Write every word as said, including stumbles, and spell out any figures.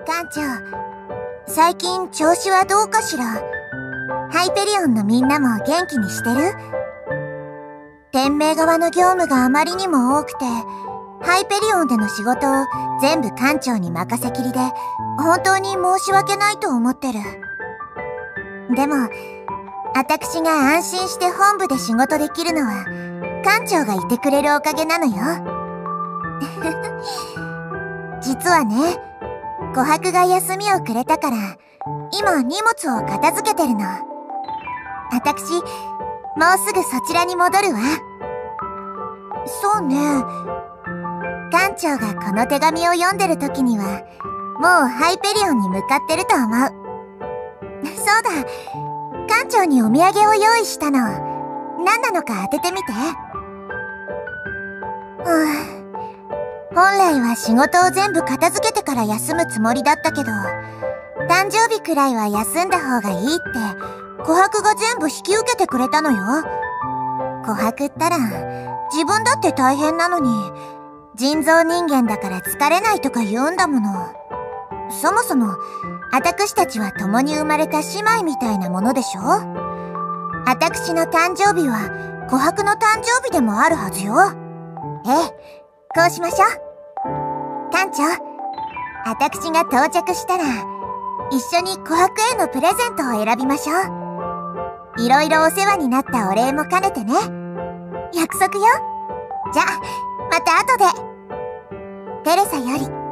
館長、最近調子はどうかしら？ハイペリオンのみんなも元気にしてる？天命側の業務があまりにも多くて、ハイペリオンでの仕事を全部館長に任せきりで、本当に申し訳ないと思ってる。でも、私が安心して本部で仕事できるのは、館長がいてくれるおかげなのよ。実はね、琥珀が休みをくれたから、今荷物を片付けてるの。私、もうすぐそちらに戻るわ。そうね。館長がこの手紙を読んでる時には、もうハイペリオンに向かってると思う。そうだ、館長にお土産を用意したの。何なのか当ててみて。うん。本来は仕事を全部片付けてから休むつもりだったけど、誕生日くらいは休んだ方がいいって、琥珀が全部引き受けてくれたのよ。琥珀ったら、自分だって大変なのに、人造人間だから疲れないとか言うんだもの。そもそも、私たちは共に生まれた姉妹みたいなものでしょ？私の誕生日は、琥珀の誕生日でもあるはずよ。ええ、こうしましょう。館長、私が到着したら、一緒に琥珀へのプレゼントを選びましょう。いろいろお世話になったお礼も兼ねてね。約束よ。じゃあ、また後で。テレサより。